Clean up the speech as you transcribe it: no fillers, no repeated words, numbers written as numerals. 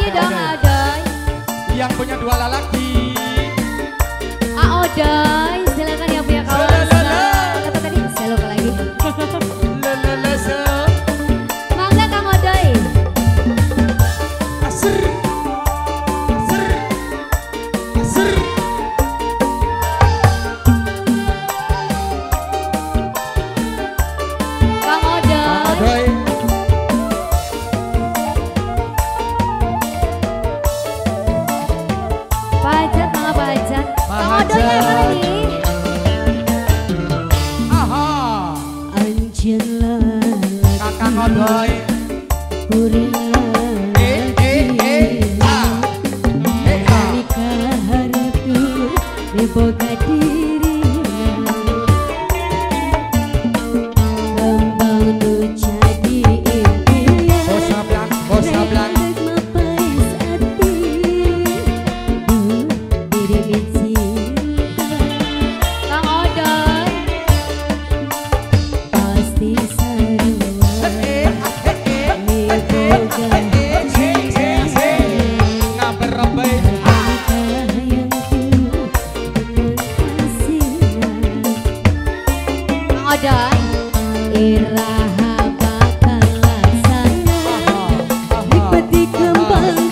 dong Aodoy. Yang punya dua lelaki. Aodoy, silakan yang punya kawasan. Kata tadi, saya lupa lagi. Mangga Kang Odoy. Asr. Asr. Asr. Kang Odoy. Pajat, mangga pajat. Kang Odoy yang mana nih? Aha. Anjen lalaki Kakak Odoy. kuring nikah harapi diboga diri kembang nu jadi impian Bos sablan. rek mapais ati diri cinta Kang Odoy. pasti sarua niboga Ngaber rembai. Kang Odoy. Iraha bakal laksana Ribet di kembang